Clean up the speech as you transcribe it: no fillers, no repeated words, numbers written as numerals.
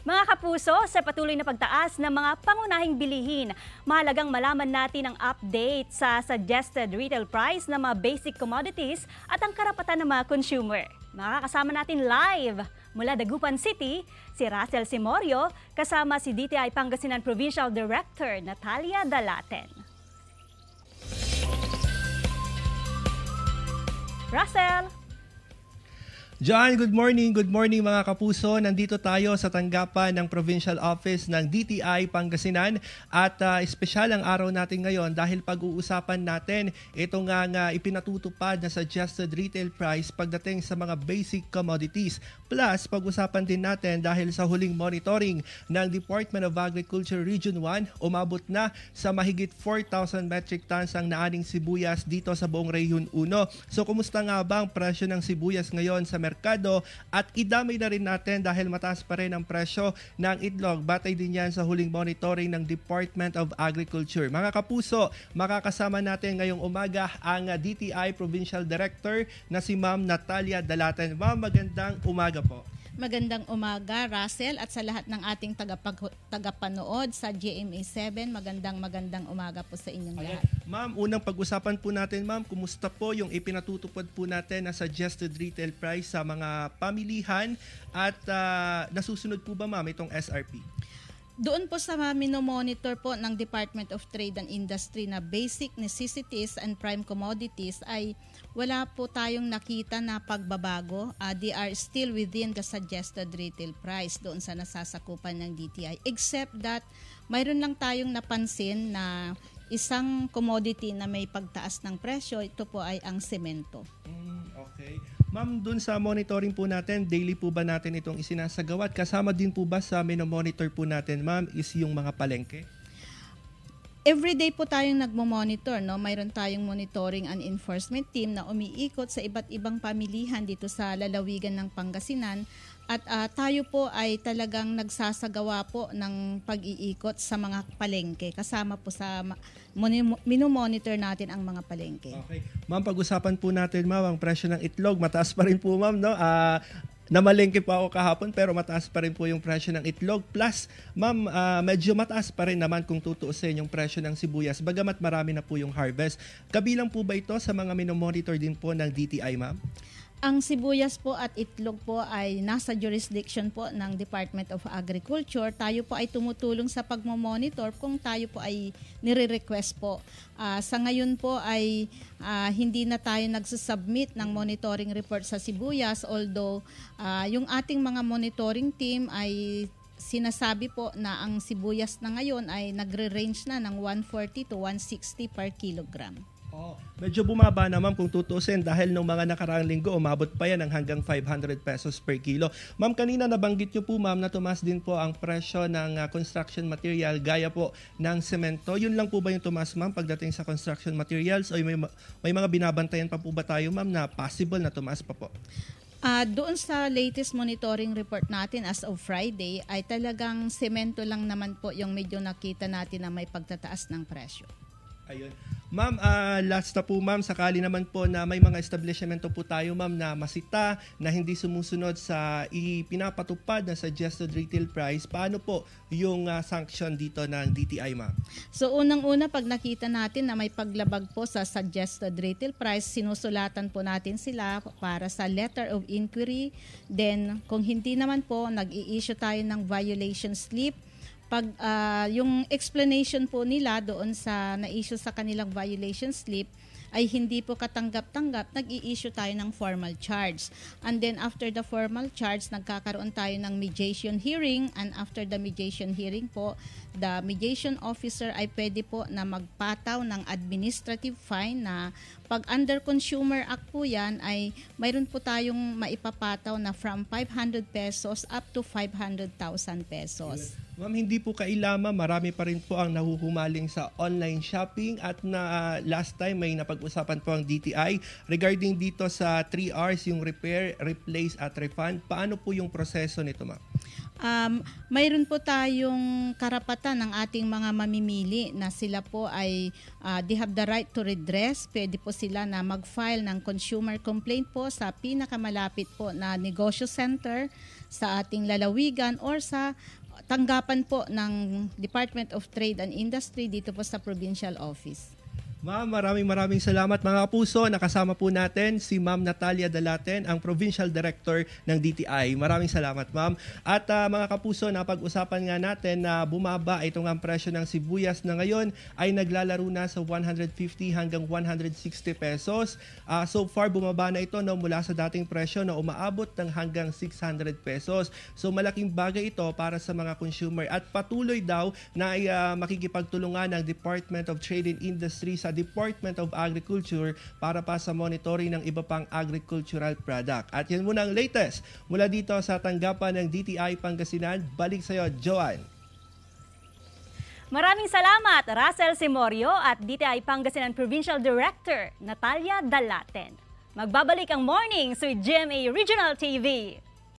Mga kapuso, sa patuloy na pagtaas ng mga pangunahing bilihin, mahalagang malaman natin ang update sa suggested retail price ng mga basic commodities at ang karapatan ng mga consumer. Makakasama natin live mula Dagupan City, si Russell Simorio, kasama si DTI-Pangasinan Provincial Director Natalia Dalaten. Russell! John, good morning mga kapuso. Nandito tayo sa tanggapan ng Provincial Office ng DTI-Pangasinan at espesyal ang araw natin ngayon dahil pag-uusapan natin ito nga ipinatutupad na suggested retail price pagdating sa mga basic commodities. Plus, pag-usapan din natin dahil sa huling monitoring ng Department of Agriculture Region 1, umabot na sa mahigit 4,000 metric tons ang naaning sibuyas dito sa buong Region 1. So, kumusta nga ba ang presyo ng sibuyas ngayon sa merkado at idamay na rin natin dahil mataas pa rin ang presyo ng itlog. Batay din yan sa huling monitoring ng Department of Agriculture. Mga kapuso, makakasama natin ngayong umaga ang DTI Provincial Director na si Ma'am Natalia Dalaten. Ma'am, magandang umaga po. Magandang umaga, Russell, at sa lahat ng ating tagapanood sa GMA 7. Magandang umaga po sa inyong lahat. Ma'am, unang pag-usapan po natin, ma'am, kumusta po yung ipinatutupad po natin na suggested retail price sa mga pamilihan at nasusunod po ba, ma'am, itong SRP? Doon po sa minomonitor po ng Department of Trade and Industry na basic necessities and prime commodities ay wala po tayong nakita na pagbabago. They are still within the suggested retail price doon sa nasasakupan ng DTI. Except that mayroon lang tayong napansin na isang commodity na may pagtaas ng presyo, ito po ay ang semento. Okay. Ma'am, dun sa monitoring po natin, daily po ba natin itong isinasagawa? Kasama din po ba sa minomonitor po natin, ma'am, is yung mga palengke? Everyday po tayong nagmo-monitor, no? Mayroon tayong monitoring and enforcement team na umiikot sa iba't ibang pamilihan dito sa lalawigan ng Pangasinan at tayo po ay talagang nagsasagawa po ng pag-iikot sa mga palengke. Kasama po sa minomonitor natin ang mga palengke. Okay. Ma'am, pag-usapan po natin, ma'am, ang presyo ng itlog. Mataas pa rin po, ma'am, no? Namalengke pa ako kahapon pero mataas pa rin po yung presyo ng itlog. Plus, ma'am, medyo mataas pa rin naman kung tutuusin yung presyo ng sibuyas bagamat marami na po yung harvest. Kabilang po ba ito sa mga minomonitor din po ng DTI, ma'am? Ang sibuyas po at itlog po ay nasa jurisdiction po ng Department of Agriculture. Tayo po ay tumutulong sa pagmamonitor kung tayo po ay nire-request po. Sa ngayon po ay hindi na tayo nagsusubmit ng monitoring report sa sibuyas, although yung ating mga monitoring team ay sinasabi po na ang sibuyas na ngayon ay nagre-range na ng 140 to 160 per kilogram. Medyo bumaba na, ma'am, kung tutusin dahil nung mga nakaraang linggo umabot pa yan ng hanggang 500 pesos per kilo. Ma'am, kanina nabanggit nyo po, ma'am, na tumaas din po ang presyo ng construction material gaya po ng semento. Yun lang po ba yung tumaas, ma'am, pagdating sa construction materials o may mga binabantayan pa po ba tayo, ma'am, na possible na tumaas pa po? Doon sa latest monitoring report natin as of Friday ay talagang semento lang naman po yung medyo nakita natin na may pagtataas ng presyo. Ayun. Ma'am, last na po, ma'am, sakali naman po na may mga establishmento po tayo, ma'am, na masita na hindi sumusunod sa ipinapatupad na suggested retail price. Paano po yung sanction dito ng DTI, ma'am? So unang-una, pag nakita natin na may paglabag po sa suggested retail price, sinusulatan po natin sila para sa letter of inquiry. Then kung hindi naman po, nag-i-issue tayo ng violation slip. Pag yung explanation po nila doon sa na-issue sa kanilang violation slip ay hindi po katanggap-tanggap, nag-i-issue tayo ng formal charge. And then after the formal charge, nagkakaroon tayo ng mediation hearing, and after the mediation hearing po, the mediation officer ay pwede po na magpataw ng administrative fine na pag under Consumer Act po yan ay mayroon po tayong maipapataw na from 500 pesos up to 500,000 pesos. Ma'am, hindi po kailama, marami pa rin po ang nahuhumaling sa online shopping at na last time may napag-usapan po ang DTI regarding dito sa 3 Rs, yung repair, replace at refund. Paano po yung proseso nito, ma'am? Mayroon po tayong karapatan ng ating mga mamimili na sila po ay they have the right to redress. Pwede po sila na mag-file ng consumer complaint po sa pinakamalapit po na negosyo center sa ating lalawigan or sa tanggapan po ng Department of Trade and Industry dito po sa provincial office. Ma'am, maraming salamat mga kapuso. Nakasama po natin si Ma'am Natalia Dalaten, ang Provincial Director ng DTI. Maraming salamat, Ma'am. At mga kapuso, napag-usapan nga natin na bumaba itong ang presyo ng sibuyas na ngayon ay naglalaro na sa 150 hanggang 160 pesos. So far, bumaba na ito mula sa dating presyo na umaabot ng hanggang 600 pesos. So malaking bagay ito para sa mga consumer. At patuloy daw na makikipagtulungan ng Department of Trade and Industry sa Department of Agriculture para pa sa monitoring ng iba pang agricultural product. At yan muna ang latest mula dito sa tanggapan ng DTI-Pangasinan. Balik sa iyo, Joanne. Maraming salamat, Russell Simorio at DTI-Pangasinan Provincial Director Natalia Dalaten. Magbabalik ang Mornings with GMA Regional TV.